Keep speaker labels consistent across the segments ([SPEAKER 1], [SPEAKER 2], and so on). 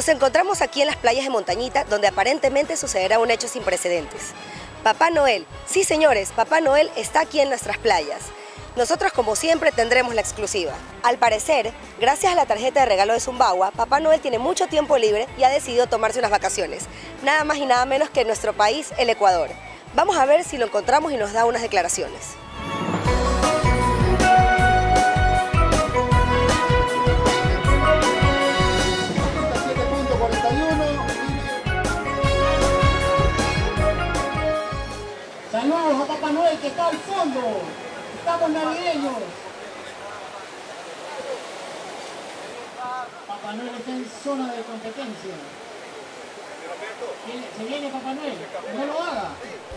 [SPEAKER 1] Nos encontramos aquí en las playas de Montañita, donde aparentemente sucederá un hecho sin precedentes. Papá Noel, sí señores, Papá Noel está aquí en nuestras playas. Nosotros, como siempre, tendremos la exclusiva. Al parecer, gracias a la tarjeta de regalo de Zumbagua, Papá Noel tiene mucho tiempo libre y ha decidido tomarse unas vacaciones. Nada más y nada menos que en nuestro país, el Ecuador. Vamos a ver si lo encontramos y nos da unas declaraciones.
[SPEAKER 2] Saludos a Papá Noel que está al fondo. Estamos navideños. Papá Noel está en zona de competencia. Se viene Papá Noel. No lo haga.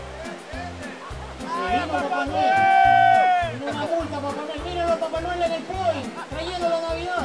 [SPEAKER 2] Se vino Papá Noel. Tiene una multa Papá Noel. Mírenlo Papá Noel en el point, trayendo la Navidad.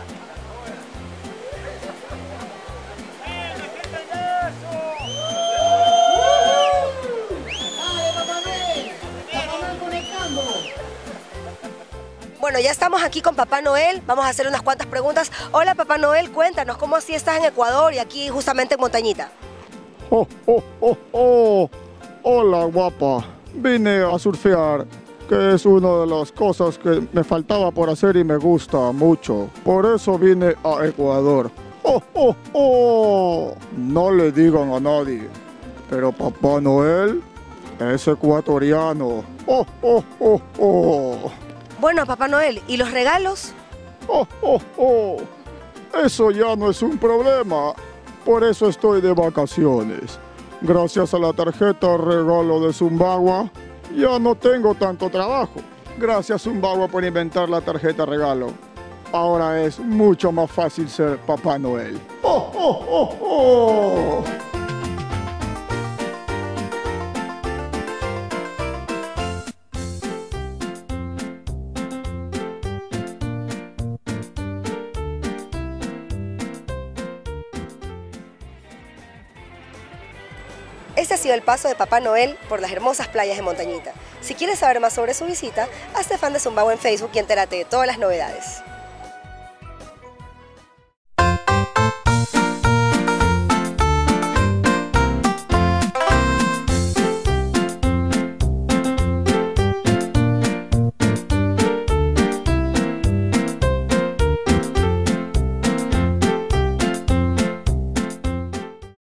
[SPEAKER 1] Bueno, ya estamos aquí con Papá Noel, vamos a hacer unas cuantas preguntas. Hola Papá Noel, cuéntanos, ¿cómo así estás en Ecuador y aquí justamente en Montañita?
[SPEAKER 3] ¡Oh, oh, oh, oh! Hola, guapa. Vine a surfear, que es una de las cosas que me faltaba por hacer y me gusta mucho. Por eso vine a Ecuador. ¡Oh, oh, oh! No le digan a nadie, pero Papá Noel es ecuatoriano. ¡Oh, oh, oh, oh!
[SPEAKER 1] Bueno, Papá Noel, ¿y los regalos?
[SPEAKER 3] ¡Oh, oh, oh! Eso ya no es un problema. Por eso estoy de vacaciones. Gracias a la tarjeta regalo de Zumbagua, ya no tengo tanto trabajo. Gracias Zumbagua por inventar la tarjeta regalo. Ahora es mucho más fácil ser Papá Noel. ¡Oh, oh, oh, oh!
[SPEAKER 1] Este ha sido el paso de Papá Noel por las hermosas playas de Montañita. Si quieres saber más sobre su visita, hazte fan de Zumbagua en Facebook y entérate de todas las novedades.